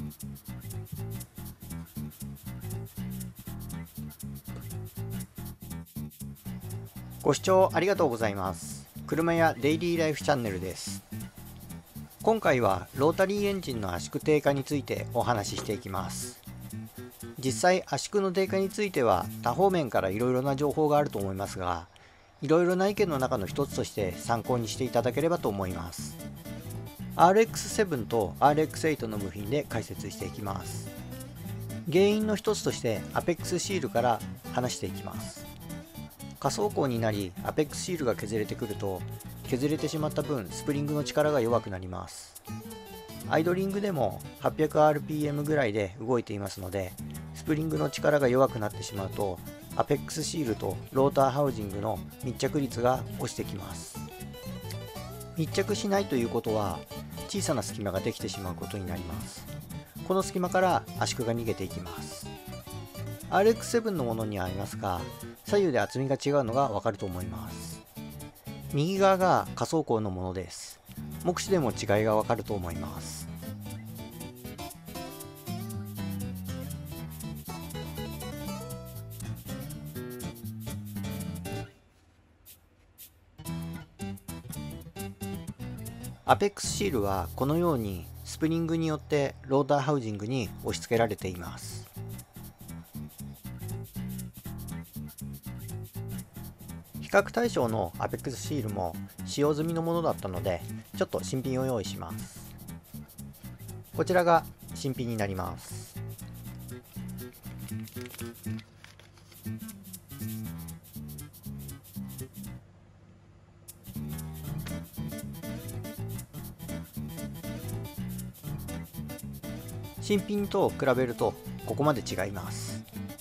ご視聴ありがとうございます。車屋デイリーライフチャンネルです。今回はロータリーエンジンの圧縮低下についてお話ししていきます。実際圧縮の低下については多方面からいろいろな情報があると思いますが、いろいろな意見の中の一つとして参考にしていただければと思います。RX7 と RX8 の部品で解説していきます。原因の一つとしてアペックスシールから話していきます。下走行になりアペックスシールが削れてくると、削れてしまった分スプリングの力が弱くなります。アイドリングでも 800rpm ぐらいで動いていますので、スプリングの力が弱くなってしまうとアペックスシールとローターハウジングの密着率が落ちてきます。密着しないということは小さな隙間ができてしまうことになります。この隙間から圧縮が逃げていきます。RX7 のものにはありますが、左右で厚みが違うのがわかると思います。右側が下走行のものです。目視でも違いがわかると思います。アペックスシールはこのようにスプリングによってローターハウジングに押し付けられています。比較対象のアペックスシールも使用済みのものだったので、ちょっと新品を用意します。こちらが新品になります。新品と比べるとここまで違います。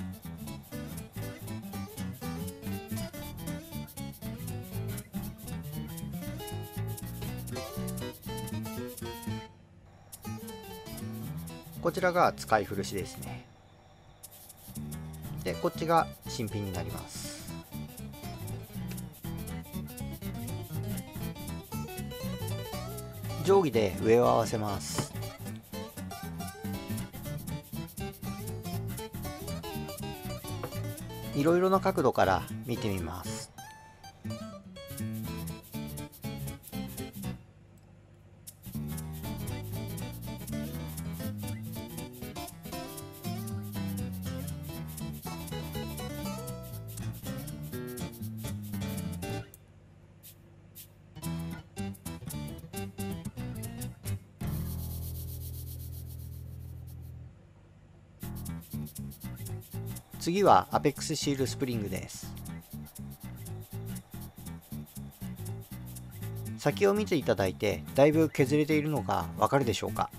こちらが使い古しですね。で、こっちが新品になります。定規で上を合わせます。いろいろな角度から見てみます。次はアペックスシールスプリングです。先を見ていただいてだいぶ削れているのがわかるでしょうか。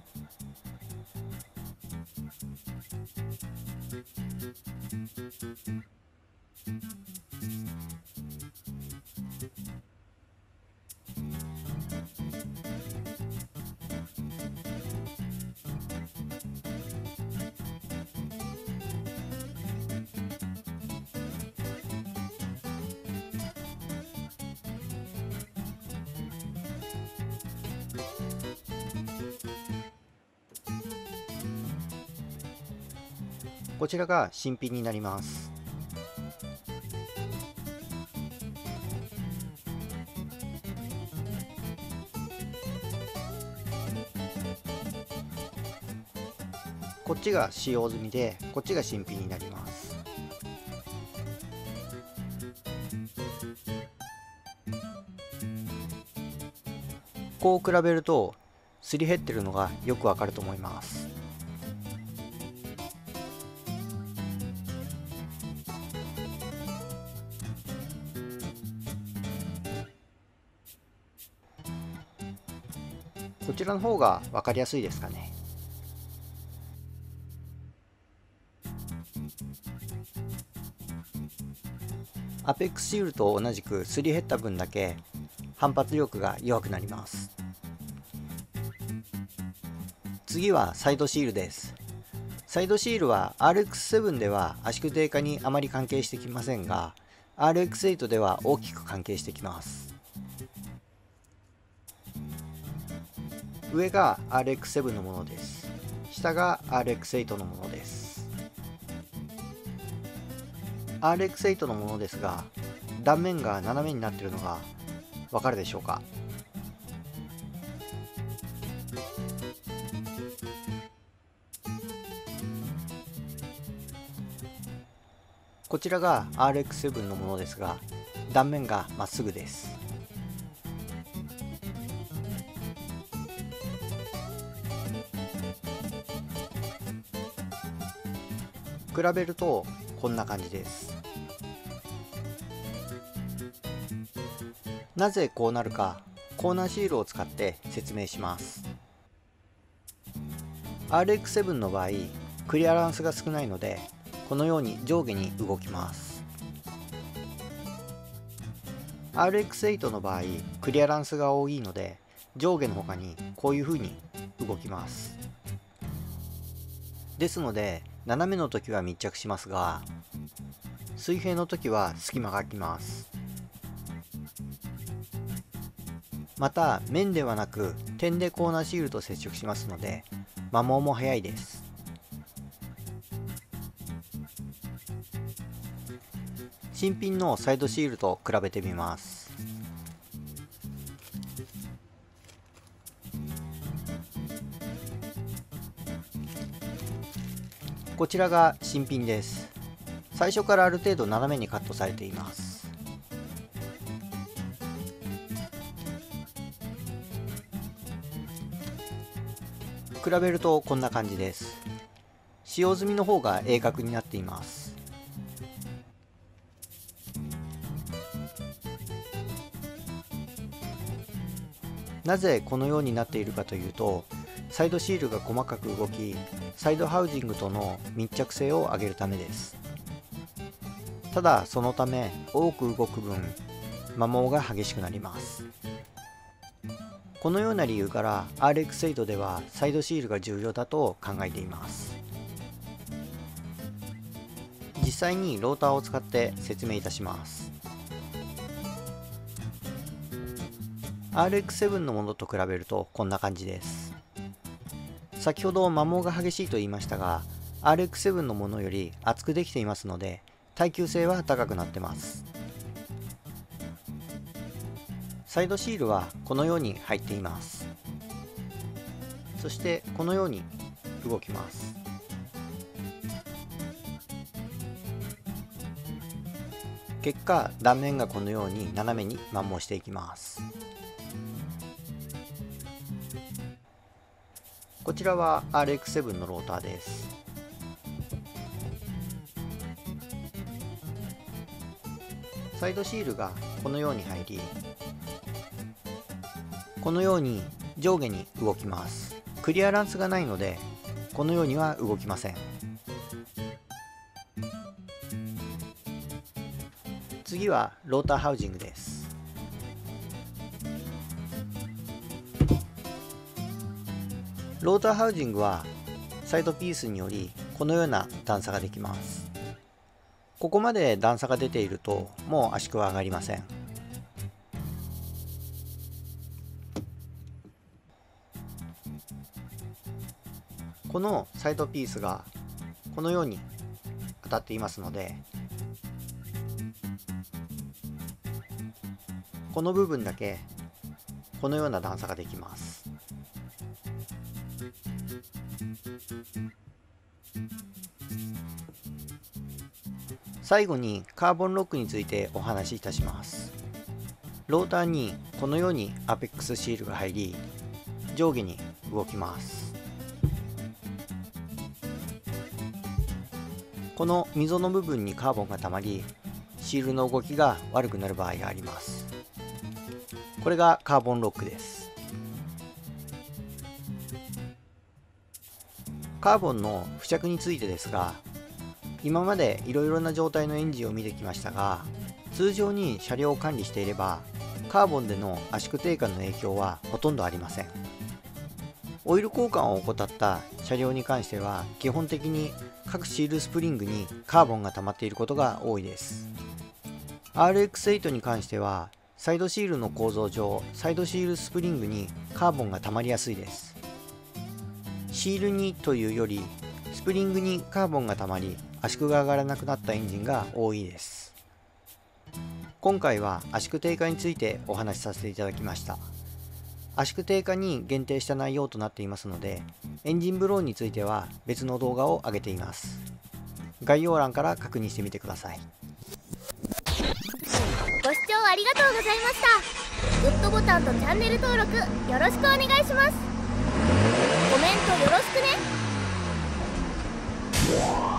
こちらが新品になります。こっちが使用済みで、こっちが新品になります。こう比べるとすり減ってるのがよくわかると思います。こちらの方が分かりやすいですかね。アペックスシールと同じくすり減った分だけ反発力が弱くなります。次はサイドシールです。サイドシールは RX7 では圧縮低下にあまり関係してきませんが、RX8 では大きく関係してきます。上が RX7 のものです。 下が RX8 のものです。 RX8 のものですが、断面が斜めになっているのがわかるでしょうか。こちらが RX7 のものですが、断面がまっすぐです。比べるとこんな感じです。なぜこうなるか、コーナーシールを使って説明します。 RX7 の場合、クリアランスが少ないのでこのように上下に動きます。 RX8 の場合、クリアランスが多いので上下の他にこういう風に動きます。ですので斜めの時は密着しますが、水平の時は隙間が空きます。また面ではなく点でコーナーシールと接触しますので摩耗も早いです。新品のサイドシールと比べてみます。こちらが新品です。最初からある程度斜めにカットされています。比べるとこんな感じです。使用済みの方が鋭角になっています。なぜこのようになっているかというと、サイドシールが細かく動き、サイドハウジングとの密着性を上げるためです。ただそのため多く動く分、摩耗が激しくなります。このような理由から RX8 ではサイドシールが重要だと考えています。実際にローターを使って説明いたします。 RX7 のものと比べるとこんな感じです。先ほど摩耗が激しいと言いましたが、 RX7 のものより厚くできていますので耐久性は高くなってます。サイドシールはこのように入っています。そしてこのように動きます。結果、断面がこのように斜めに摩耗していきます。こちらは RX7 のローターです。サイドシールがこのように入り、このように上下に動きます。クリアランスがないのでこのようには動きません。次はローターハウジングです。ローターハウジングはサイドピースによりこのような段差ができます。ここまで段差が出ているともう圧縮は上がりません。このサイドピースがこのように当たっていますので、この部分だけこのような段差ができます。最後にカーボンロックについてお話しいたします。ローターにこのようにアペックスシールが入り、上下に動きます。この溝の部分にカーボンがたまり、シールの動きが悪くなる場合があります。これがカーボンロックです。カーボンの付着についてですが、今までいろいろな状態のエンジンを見てきましたが、通常に車両を管理していればカーボンでの圧縮低下の影響はほとんどありません。オイル交換を怠った車両に関しては基本的に各シールスプリングにカーボンが溜まっていることが多いです。 RX8 に関してはサイドシールの構造上、サイドシールスプリングにカーボンが溜まりやすいです。 シールにというよりスプリングにカーボンがたまり圧縮が上がらなくなったエンジンが多いです。今回は圧縮低下についてお話しさせていただきました。圧縮低下に限定した内容となっていますので、エンジンブローについては別の動画を上げています。概要欄から確認してみてください。 ご視聴ありがとうございました。グッドボタンとチャンネル登録よろしくお願いします。コメントよろしくね。